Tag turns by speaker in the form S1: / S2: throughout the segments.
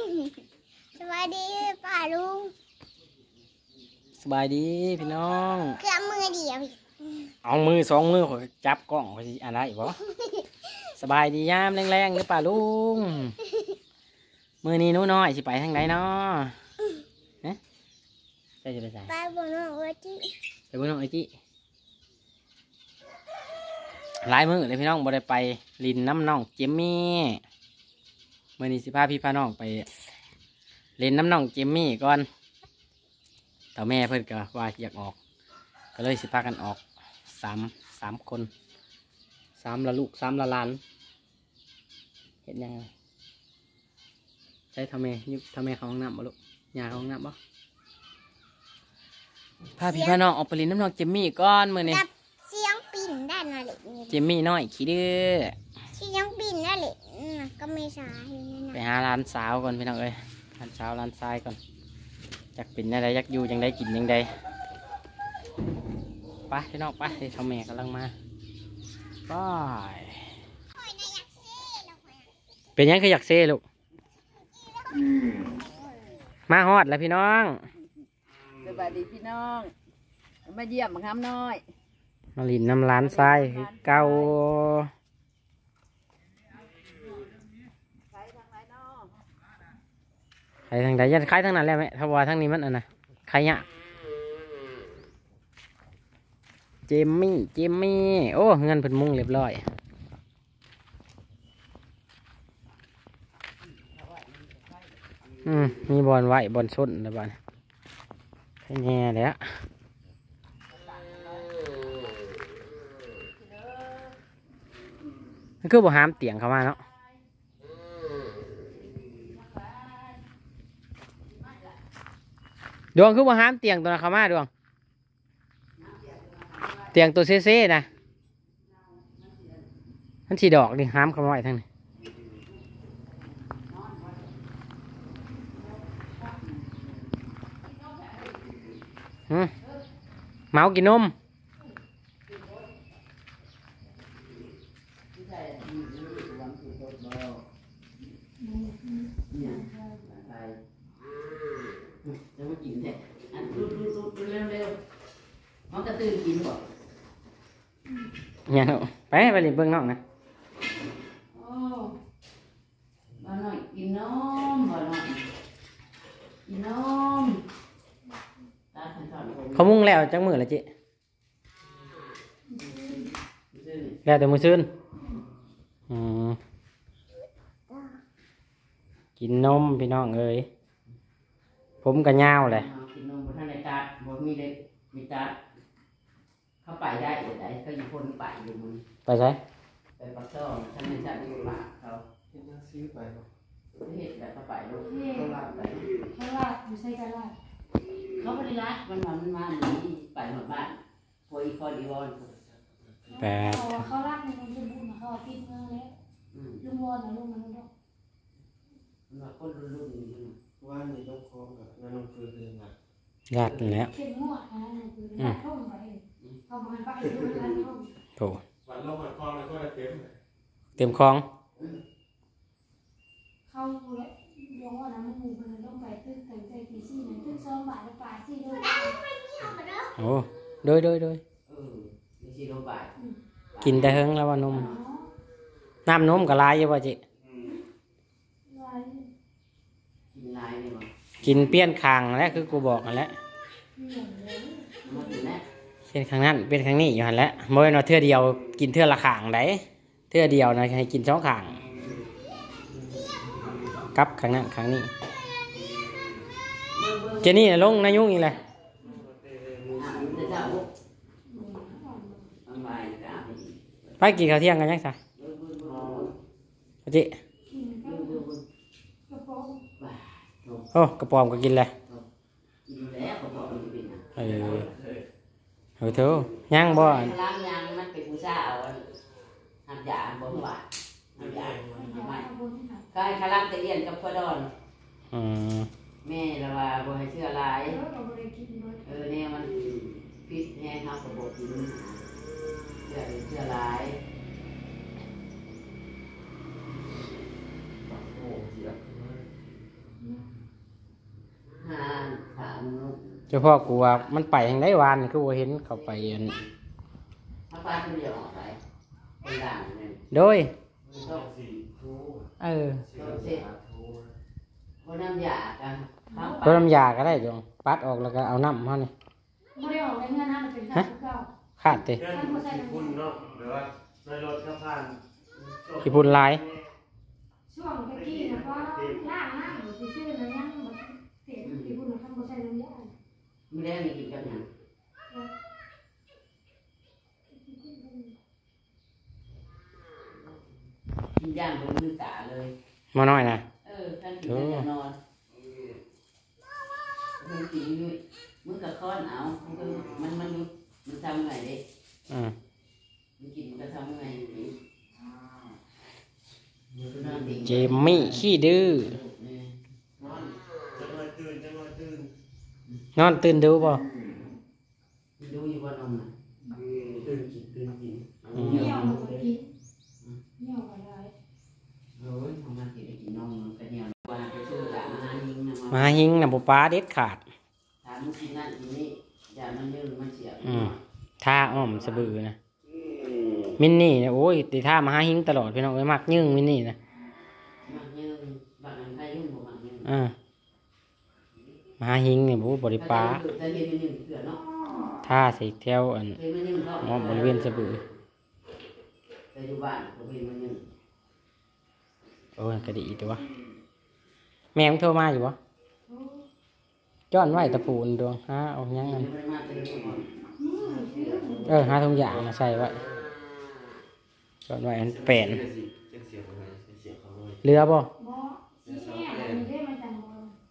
S1: สวัสดีป้าลุง
S2: สบายดีพี่น้อง
S1: เครื่องมือเดียว
S2: เอามือ2 มือจับกล้องไปอะไรบ่สบายดียามแรงๆหรือเปล่าลุงมือนี้นู้น้อยสิไปทางไหนเนาะฮะจะไปใส่
S1: ไปบนน้องเอจิ
S2: ไปบนน้องไอจิหลายมือเลยพี่น้องบ่ได้ไปลินน้ำน้องเจมมี่มือนี้สิพาพี่พาน้องไปเล่นน้ำน้องเจมมี่ก่อนแต่แม่เพิ่นก็ว่าอยากออกก็เลยสิพากันออกสามคน3 ละลูก3 ละหลานเห็นยังไงใช้ทำแม่ยุบทำแม่เขาห้องน้ำบ่ลูกยาเขาห้องน้ำบ่พาพี่พาน้องออกไปเล่นน้ำน้องเจมมี่ก่อนมื้อนี้
S1: เสียงปิ่นได้น่ะเลย
S2: เจมมี่น้อยขี้ดื้อ
S1: เสียงปิ่นได้เลยก็ไม่สาย
S2: ไปหาร้านสาวก่อนพี่น้องเอ้ยร้านสาวร้านทรายก่อนอยากเป็นอะไรอยากอยู่ยังได้กินยังได้ไปพี่น้องไปทำแม่กำลังมาไปเป็นยังคืออยากเซ่ลูกมาฮอดแล้วพี่น้อง
S3: สวัสดีพี่น้องมาเยี่ยมมาคำน้อย
S2: มาลินน้ำร้านทรายเก่าใครทางใดยันใครทางนั้นแล้วไหมถ้าว่าทางนี้มันนะใครเนี่ยเจมมี่โอ้เงินเพิ่นมุ่งเรียบร้อยมีบอลไหวบอลชนนะบ้านให้แง่เลยอะนั่นคือบ่ห้ามเตียงเข้ามาเนาะดวงคือบ่ห้ามเตียงตัวนั้นเข้ามาดวงเตียงตัวเซ่ๆนะมันสีดอกดิห้ามเข้ามาไว้ทั้งนี้เมากินนม
S3: จะมากินเนี่ยดูเร็วมันก็ตื่นกินบ่
S2: เนี่ยไปเล่นเบื้องนอกนะ
S3: โอ้บ่หน่อยกินนมบ่หน่อยกินนมตาขันถอน
S2: เขามุ่งแล้วจังมือละจิแล้วแต่มือซื่นกินนมพี่น้องเอ้ยผมก็ยาวเลย
S3: กินนมบนท่านในจัดบนมีเด็กมีจัดเขาไปได้เดี๋ยวไหนเขาอยู่คนไปอยู่มึง
S2: ไปใช่
S3: ไปปักซ่องท่านในจัดอยู่หลักเขา
S4: เห็นยังซื้อไปบ่
S3: เห็ดแบบเขาไปลูกเขาลาไป
S1: เขาลาอยู่ใช่กันลา
S3: เขาไม่ได้รักมันมาหนีไปหมดบ้านพออีคอนอีวอน
S2: แปด
S1: เขาลาในมันจะบุญเขาปิดเมืองแล้วลุงวอนนะลุงมันต้อง
S3: มันมาคนรุ่น
S4: ว่านี่ต้องคล้องกับนั่นคือเรื่องอ่ะ
S2: ญาติแล้ว
S1: เข้มงวดนะคือท่องไปเขาบอกให้ไปดูร้านท่อง
S2: โถ
S4: วันลงมาคล้องแล้วก็
S2: เต็มคลอง
S1: เขาเลยยองว่าน้ำมูมันต้องไปตื้นใจตีซี่นะตื้นซ้อมบ่ายแล้วป่าซี่ด้วย
S2: โอ้โดย
S3: มีชีโรบาย
S2: กินแต่เฮิงแล้วว่านมน้ำนมก็ลายอยู่ป่ะจิกินเปี้ยนคางแล้วคือกูบอกกันแล้วเช่นครั้งนั้นเป็นครั้งนี้อยู่หันแล้วเมื่อวันเทื่อเดียวกินเทื่อละขางไหนเทื่อเดียวนะให้กิน2 ขางกับครั้งนั้นครั้งนี้เจนี่ลงนายุ่งอีกเลยไปกินข้าวเที่ยงกันยังไงจิโอ้กระป๋อมก็กินเลยเถอะย่างบ่
S3: ล้างยางมันเป็นผู้ชายเอาหันยาบ่หวานหันยาไม่ใครขลังตะเอียนกับพ่อดอนแม่ละว่าบ่ให้เชื่อหลายเนี่ยมันพิษแห้งเฮาก็บ่กินเชื่อหลาย
S2: เฉพาะกูว่ามันไปทางได้วานนี่คือว่าเห็นเขาไปอัน
S3: ถ้าปลาตัวเดียวออกไปเป็นด่างเนี่ย
S2: โดย
S3: ต้อง
S4: สี่ทู
S2: เออ
S4: สี่ทู
S3: เพราะน้ำยากันทั้งป
S2: ตัว
S3: ลา
S2: น้ำยาก็ได้จงปัดออกแล้วก็เอาน้ำเขานี่
S1: ไม่ได้ออกในเงินนะมันเป็นการเก่า
S2: ขาดเตะ
S4: เพื่อนขี้พุ่นเนาะหรือว่าในรถข้าผ่าน
S2: ขี้พุ่นลาย
S1: ช่วงตะกี้นะก็ล่างนั่งอยู่ซื่อๆนะยังแบบเสียงที่พูดนะท่านก็ใช้น้ำยา
S3: ไม่ได้มีกินกับหยังกินย่างบนมือตาเลย
S2: มาหน่อยนะ
S3: ท่านกินแล้วจะนอนมึงกินอยู่มึงกับค้อนเอามันดูมันทำไงเด็ก
S2: อืม
S3: มันกินมันก็ทำไง
S2: เจมมี่ขี้ดื้อน
S4: อนจะมาตื่นจะมาตื่น
S2: นอนตื่นดูบ่
S3: ดูอยู่บนนม
S4: ตื่นกินตื่นกิน
S1: เหี่ยวมันก็กินเหี่ยวอะไร
S3: โอ้ยทำมากินได้กินนมมันก็เนี่ยว่าไปซื้อหลานมาหิงนะ
S2: มาหิงนะบ่ป้าเด็ดขาด
S3: ถามมึงกินนั่นกินนี่อย่ามันยืดมันเสีย
S2: ท่าอ้อมสะบือนะมินนี่เนี่ยโอ้ยตีท่ามาหาหิงตลอดพี่น้องไอ้มักยึ่งมินนี่นะ
S3: มันยืดบางอันใครยุ่งบ่บางยืด
S2: มาหาหิงเนี่ยบ่บริป้า
S3: แต่เห็นมันยืดเถื่อนเนาะ
S2: ท่าใส่แถวอัน
S3: เห็นมันยืดเนาะ
S2: อ้อมบริเวณสะบือ
S3: แต่อยู่บ้านผมเห็นมันยืด
S2: โอ้ยกระดีตัวแม่มึงโทรมาอยู่บ่จ้อนไว้ตะปูนดวงหาเอาหยังอัน
S3: มันมาเป็นคน
S2: หาทุกอย่างมาใส่ไว้จ้อนไว้อันแป่น
S4: เสียงอะไรเสียงเขาเลย
S2: เรือบ่
S1: บ่ที่แม่มันได้มาจากบ่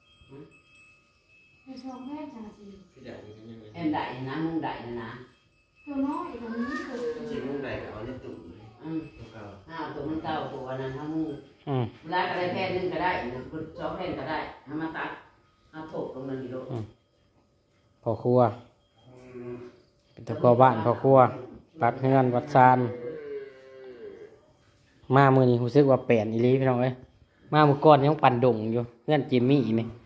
S1: ไปชอบแม่จังสิ
S4: พี่ใหญ่นี่ยังไง
S3: แอมได้นะมึงได้นะ
S1: ตัวน้อยตัวนี้ตัว
S4: จริงมุ่งใดกับเอาในตุ่มเลย
S3: ตัว
S4: เก่า
S3: ตัวมันเก่าตัวนั้นถ้ามึง
S2: อืม
S3: เวลาก็ได้แพนนึงก็ได้สองแพนก็ได้ทำมาตัดเอาโถกตรงนั้นดีโล
S2: พ่อครัวเป็นตะพ่อบ้านพ่อครัวปัดเฮือนวัดซานมามื้อนี้รู้สึกว่าแปลนอีหลีพี่น้องเอ้ยมาเมื่อก่อนยังปั่นดงอยู่เฮือนจิมมี่อีนี่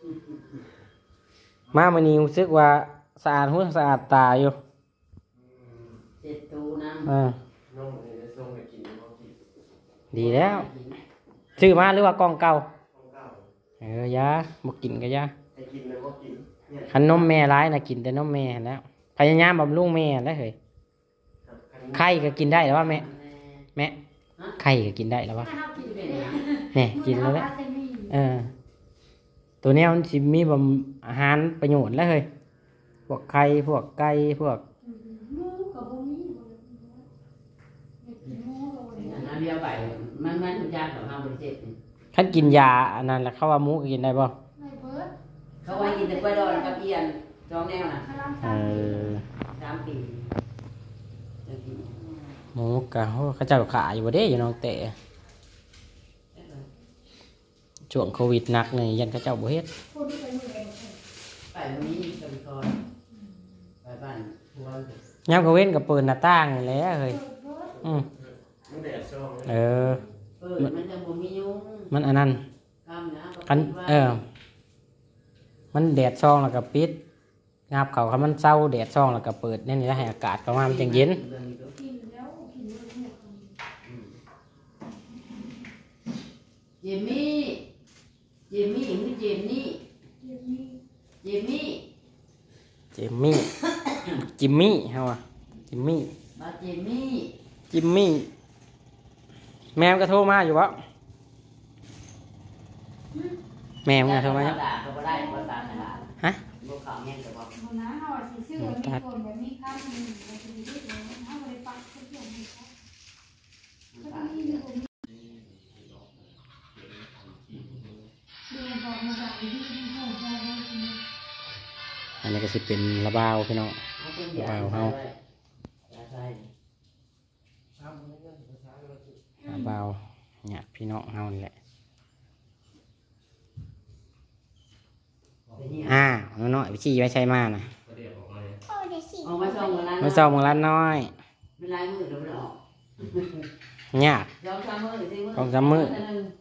S2: มามื้อนี้รู้สึกว่าสะอาดหูสะอาดตาอยู่
S3: เจ็ดตูน้
S4: น้องนี่ได้ส่งไปกินน้องกิน
S2: ดีแล้วซื้อมาหรือว่ากล่องเก่า
S4: ของเก่าย
S2: าบ่กินก็ยา
S4: ให้กินแล้วก็กินเนี่ย
S2: คันนมแม่ร้ายน่ะกินแต่นมแม่หั้นแล้วพยายามบำรุงแม่แล้วเฮ้ย
S4: ครับ
S2: ไข่ก็กินได้แล้วว่า
S3: ำ
S2: แม่ไข่ก็กินได้แล้วว่า
S1: ถ้าเรากิน
S3: เป็
S1: เป็น น
S3: นะ
S2: เนี่ยกินแล้วแหละตัวเนี้ยมันสิมีอาหารประโยชน์แล้วเฮ้ยพวกไข่พวกไก่พวก
S1: หมูกับบ่มีหมูกับบ่มี
S3: น้ำเดียวไปมันทุกอย่างของเราบริเจ็บ
S2: คันกินยาอันนั้นแล้วเขาว่าหมูก็กินได้บ่
S1: ไม่เบิด
S3: เขาไว้กินแต่กล้วยดอนกับเอียนจองแนวน่ะ
S1: พลัง
S2: เอ
S1: ซ้ำ
S2: อ
S3: 3 ปีจะกิน
S2: หมูกะโหเขาเจ้าขายอยู่บ่เด้อยู่น้องแต่ช่วงโควิดหนักนี่ยันเขาเจ้าบ่เฮ็ด
S1: พูดด้วยกันอยู่เลย
S3: ไปวันนี้จะไปคอยไปบ้านทัวร์
S2: ยามเขาเว้นก็เปิดหน้าต่างนี่แหละเฮ้ยอืม
S4: มันแดดช่อง
S2: เออ
S3: เปิดมันจะบ่มียุง
S2: มันอันนั้น
S3: กำนะ
S2: คันมันแดดซองแล้วก็ปิดงาบเขาคันมันเศร้าแดดซองแล้วก็เปิดนี่แล้วให้อากาศเข้ามามันจังเย็น
S1: กินแล้วกินแล้วเนี่ย
S3: เจมี่เจมี่หรือเจมนี่
S1: เดี๋ยวนี้
S3: เจมี่
S2: จิมมี่ จิมมี่เฮาอะจิมมี่
S3: บาเจมี่
S2: จิมมี่ แม่มันก็โทรมาอยู่วะแม่มันก็โทรมา
S3: แล้
S2: แล้ว ว
S3: ด่าก็บ่ได้บ่ตาขนาด
S2: ฮะ
S3: บ่ข่าวแห้งก็บ่
S1: เอานะเฮาสิซื้อมีคนแบบนี้ข้ามนึงมันจะมีเรื่องเฮาบ่ได้ปักทุกอย่างให้เขาก็มีอยู่บ่มีเดี๋ยวบอกมาจากที่ที่ห้องเขาให้กิน
S2: อันนี้ก็สิเป็นระบาวพี่น้อง
S3: เอาเป็นยาเฮาอย่าใส่
S2: ระบาวเนี่ยพี่น้องเฮานี่แหละน้อยๆไปชี้ไว้ใช้มานะ
S4: ก็เดี๋ยวออกมาเลย
S3: เอามาส่งวันนั้น
S2: เมื่อเช้ามื้อละน้อย
S3: เป็นลายมือแล้วบ่ออก
S2: ยาก
S3: ยอม3มื้อสิมื้อ
S2: สองสามมื้อ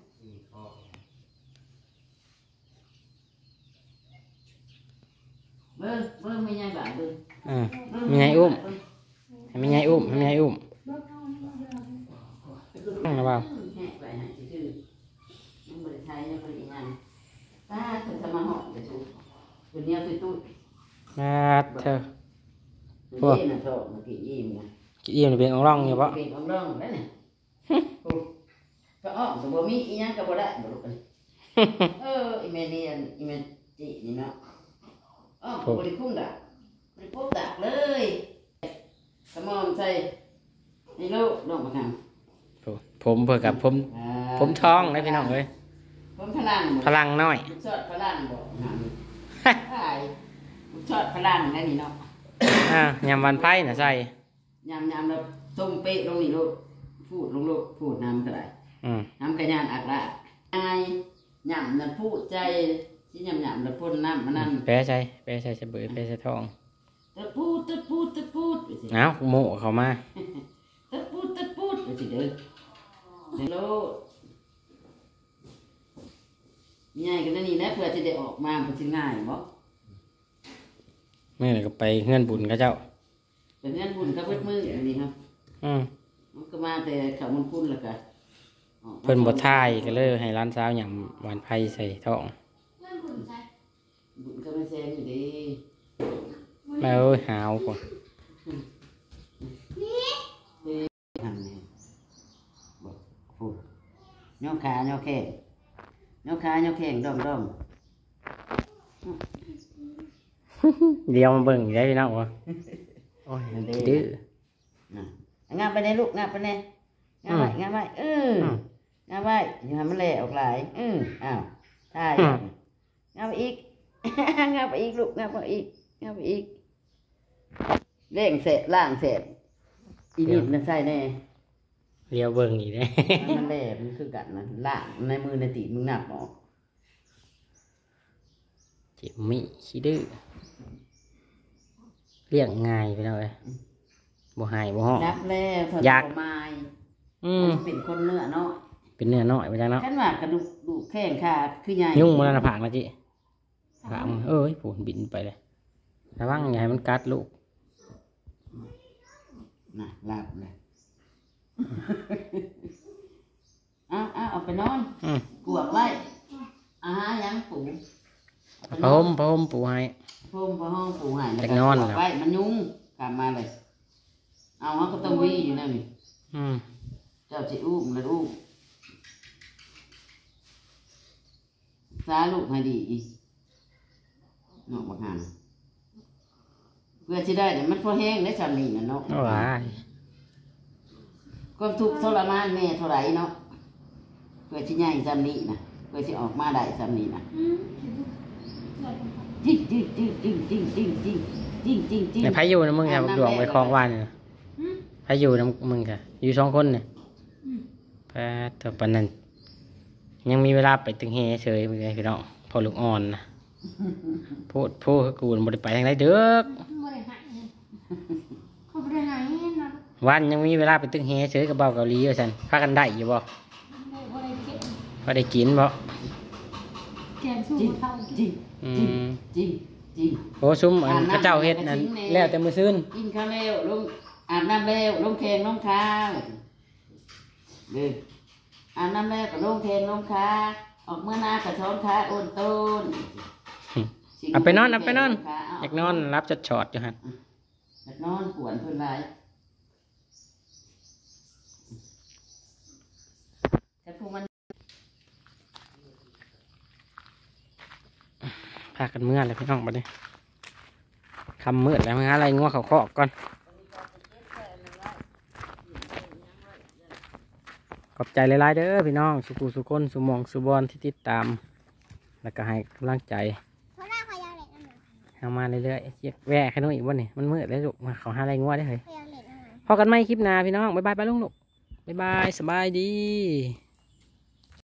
S4: ข้อ
S3: เบิ้งไม่ใหญ่บ่าเบิ้ง
S2: มีไงอุ้มมีไงอุ้มมีไงอุ้ม
S1: เบิกเอานี่เด้อ
S2: นั่งหรือเปล่า
S3: แหกไปหาชื่อยังบริไทยยังบริงานป้าถึงจะมาหอมจะถูกตัวเนี้ยตุ้ย
S2: มาเธอ
S3: ตัวนี้น่ะโถมากินอิ่มนะ
S2: กินอิ่มเป็นองร่องอยู่ปะ
S3: เป็นของร่องแล้วเนี่ยก็อ้อมสมบูรณ์มีอีหยังก็บ่ได้บ่ลูกอีเมนี่อีเมจินี่เนาะอ้อมบ่ได้คุ้มดอกบ่ได้พบดักเลยสมองใส่นี่ลูกน้องมาทำ
S2: ผมเพื่อกับผมท้องได้พี่น้องเลย
S3: ผมพลัง
S2: พลังน้อย
S3: ชอดพลังบ่งามใช่ชอดพลังนั่นนี่เนาะ
S2: ยำวันไพ่น่ะใส่
S3: ยำแล้วต้มเป๊ะลงนี่ลูกพูดลงลูกพูดน้ำเท่าไหร่น้ำกระยานอักละไอ้ยำนั่นพูดใจที่ยำแล้วพ่นน้ำมันนั่น
S2: แพ้ใส่สะเบือแพ้ใส่ท้อง
S3: ตะพูด
S2: เอ้าโม่เขามา
S3: ตะพูดไปสิเด้อเดี๋ยวลูกง่ายกันนั่นนี่นะเพื่อจะได้ออกมาเป็นสิ่งง่ายบ่
S2: นี่ก็ไปเงื่อนบุญกับเจ้า
S3: เป็นเงินบุญกับเบิดมืออันนี้ครับมันก็มาแต่เขามันพุ่นแล้วก็
S2: เพิ่นบ่ทายก็เลยให้ร้านสาวหยำวันไพ่ใส่ท้อง
S1: เงินบุญใส่
S3: บุญก็ไม่แซงอยู่ดี
S2: แม่เอ้ยหาวกว่า
S3: ทำนี่บอกพูดย่อขาย่อแข้งย่อขาย่อแข้งด้อม
S2: เดียวมาเบิ่งได้พี่น้องวะโอ้ยดื้อ
S3: น่ะงาบไปในลูกงาบไปในงาบไว้งาบไว้งาบไว้อย่าให้มันเละออกหลายอ้าวถ่ายงาบไปอีก งาบไปอีกลูกงาบไปอีกงาบไปอีกเร่งเสร็จล่างเสร็จอีนิดนั่นใส่แน่
S2: เดียวเบิ่งอีกได้
S3: มันเละมันคือกันนะล่างในมือในตีมึงหนักออก
S2: จิมมี่ขี้ดื้อเลี้ยงง่ายไปหน่อยบ่หายบ่ห้อง
S3: นับแล้วถอด
S2: อยาก
S3: ไม้ เป็นคนเนื้อเนาะ
S2: เป็นเนื้อน้อยไปจังเนาะ
S3: ขันว่ากระดูกแข้งขาคือใหญ่
S2: ยุ่งมันน่ะผากนะจิผากมันเอ้ยผูนบินไปเลยระวังอย่าให้มันกัดลูก
S3: น่ะหลับเลยเอาไปนอนกวดไว้ยังปู
S2: พะหมปูให้
S3: พุ่มพะห้องปูหาย
S2: จากนอน
S3: ก
S2: แล้ว
S3: วดไว้มันยุ่งกลับมาเลยเอาเขาก็ต้องวิ่งอยู่นั่นนี่เจ้าจะอุ้มแล้วอุ้มซาลูกให้ดีเนาะบักหันเพื่อจะได้เนี่ยมันพอแห้งได้สามีน่ะเนาะ
S2: ว้าย
S3: ความทุกข์ทรมานแม่เท่าไหร่เนาะเพื่อที่ใหญ่สามีนะเพื่อที่ออกมาได้สามีนะจริง
S2: ในพายุนะมึงค่ะดวงไปคลองวานเนี่ยพายุนะมึงค่ะอยู่2 คนเนี่ยแพ้แต่ปานนั้นยังมีเวลาไปตึงเฮเฉยมึงไงพี่น้องพอลูกอ่อนนะพูดกูบ่ได้ไปทางไหนเด้อ
S1: บ่ได้หายเขาบ่ได้หายนะ
S2: วันยังมีเวลาไปตึงเฮเฉยกับเบาเกาหลีอยู่ซั่นพากันได้อยู่บ่
S1: บ่ได้เก็บ
S2: พอได้กินบ่
S1: แกงสู้เท่า
S3: จริง
S2: โอ้ซุ้มอันข้าเจ้าเฮ็ดนั่นแล้วแต่มื้อซื่น
S3: กินข้าวแล้วลงอาบน้ำแล้วลงแขงลงขาเลยอาบน้ำแล้วก็ลงแขงลงขาออกเมื่อนาก็ช้อนขาโอนต้น
S2: เอาไปนอนอยากนอนรับจอดอยู่หั่น
S3: อยากนอนปวดเพิ่นหลายแต่พวกมัน
S2: พากันเมื่อเลยพี่น้องบัดนี้คำมืดแล้วมาหาอะไรงัวเขาคอกก่อนขอบใจหลายๆเด้อพี่น้องสุขุสุคนสุมองสุบอนที่ติดตาม แล้วก็ให้กำลังใจเอามาเรื่อยๆเรียกแวะแค่นู้นอีกวันนี้มันมืดแล้วลูกมาเขาหาอะไรงัวได้เลยพอกันไหมคลิปหน้าพี่น้องบ๊ายบายไปลุงลูกบ๊ายบายสบายดี